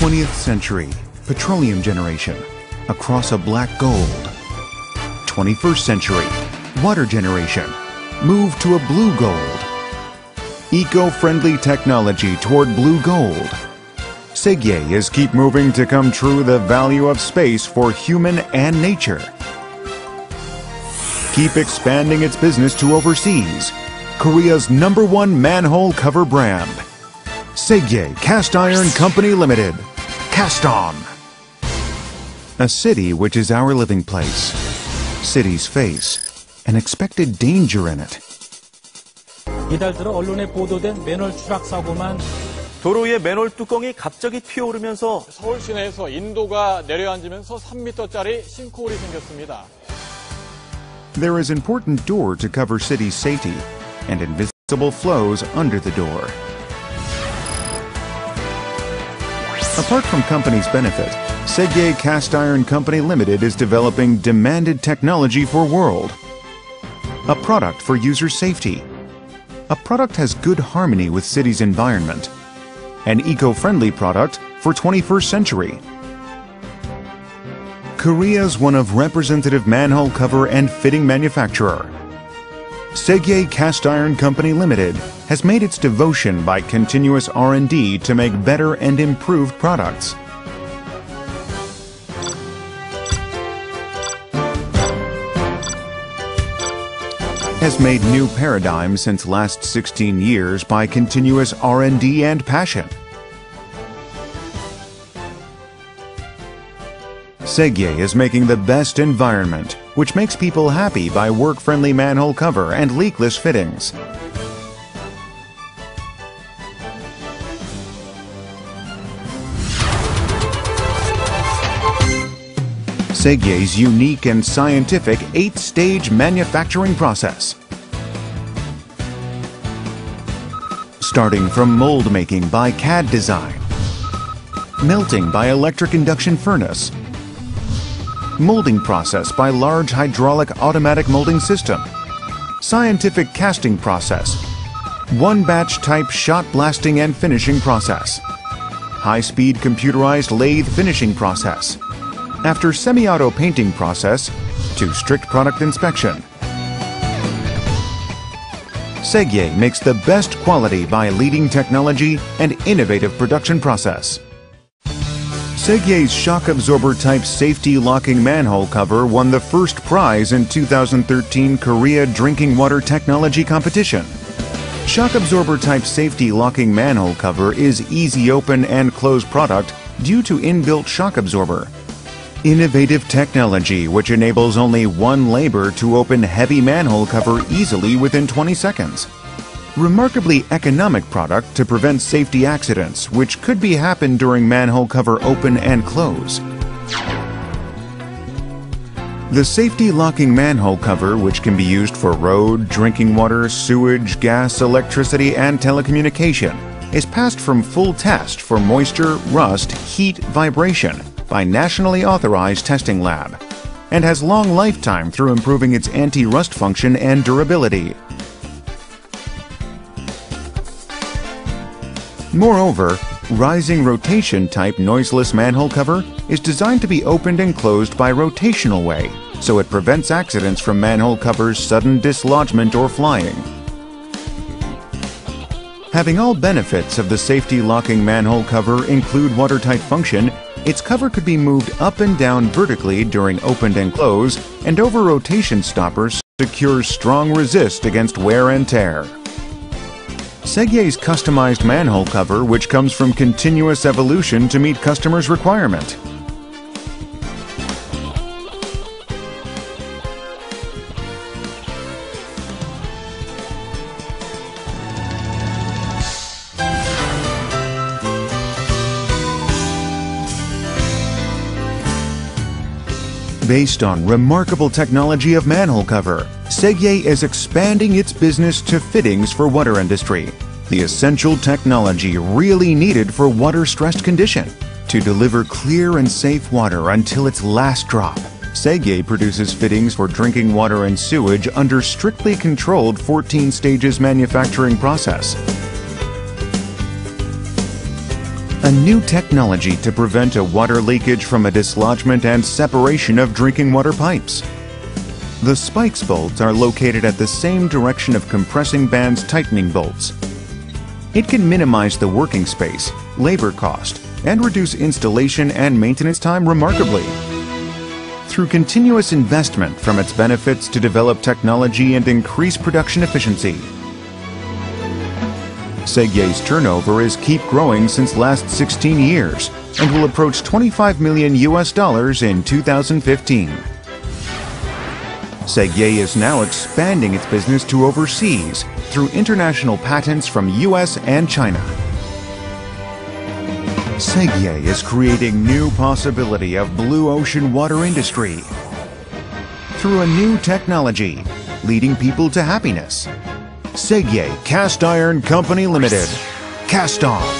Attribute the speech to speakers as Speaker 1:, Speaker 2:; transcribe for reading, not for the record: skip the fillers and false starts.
Speaker 1: 20th century, petroleum generation, across a black gold. 21st century, water generation, move to a blue gold. Eco-friendly technology toward blue gold. Segye is keep moving to come true the value of space for human and nature. Keep expanding its business to overseas. Korea's #1 manhole cover brand. Segye Cast Iron Company Limited. Cast on! A city which is our living place. Cities face an expected danger in it.
Speaker 2: 이달 들어 언론에 보도된 맨홀 추락 사고만
Speaker 3: 도로 위에 맨홀 뚜껑이 갑자기 튀어오르면서
Speaker 4: 서울 시내에서 인도가 내려앉으면서 3m짜리 싱크홀이 생겼습니다.
Speaker 1: There is important door to cover city safety and invisible flows under the door. Apart from company's benefit, Segye Cast Iron Company Limited is developing demanded technology for world. A product for user safety. A product has good harmony with city's environment. An eco-friendly product for 21st century. Korea's one of representative manhole cover and fitting manufacturer. Segye Cast Iron Company Limited has made its devotion by continuous R&D to make better and improved products. Has made new paradigms since last 16 years by continuous R&D and passion. Segye is making the best environment, which makes people happy by work-friendly manhole cover and leakless fittings. Segye's unique and scientific 8-stage manufacturing process. Starting from mold making by CAD design, melting by electric induction furnace, molding process by large hydraulic automatic molding system, scientific casting process, one-batch type shot blasting and finishing process, high-speed computerized lathe finishing process, after semi-auto painting process to strict product inspection. Segye makes the best quality by leading technology and innovative production process. Segye's shock absorber type safety locking manhole cover won the first prize in 2013 Korea Drinking Water Technology Competition. Shock absorber type safety locking manhole cover is easy open and close product due to inbuilt shock absorber. Innovative technology which enables only one labor to open heavy manhole cover easily within 20 seconds. Remarkably economic product to prevent safety accidents which could be happen during manhole cover open and close. The safety locking manhole cover, which can be used for road, drinking water, sewage, gas, electricity, and telecommunication, is passed from full test for moisture, rust, heat, vibration by nationally authorized testing lab, and has long lifetime through improving its anti-rust function and durability. Moreover, rising rotation type noiseless manhole cover is designed to be opened and closed by rotational way, so it prevents accidents from manhole covers' sudden dislodgement or flying. Having all benefits of the safety locking manhole cover include watertight function, its cover could be moved up and down vertically during open and close, and over rotation stoppers secures strong resist against wear and tear. Segye's customized manhole cover, which comes from continuous evolution to meet customers' requirement. Based on remarkable technology of manhole cover, Segye is expanding its business to fittings for water industry, the essential technology really needed for water-stressed condition. To deliver clear and safe water until its last drop, Segye produces fittings for drinking water and sewage under strictly controlled 14 stages manufacturing process. a new technology to prevent a water leakage from a dislodgement and separation of drinking water pipes. The spikes bolts are located at the same direction of compressing band's tightening bolts. It can minimize the working space, labor cost, and reduce installation and maintenance time remarkably. Through continuous investment from its benefits to develop technology and increase production efficiency. Segye's turnover is keep growing since last 16 years and will approach $25 million in 2015. Segye is now expanding its business to overseas through international patents from US and China. Segye is creating new possibility of blue ocean water industry through a new technology, leading people to happiness. Segye Cast Iron Company Limited. Cast off.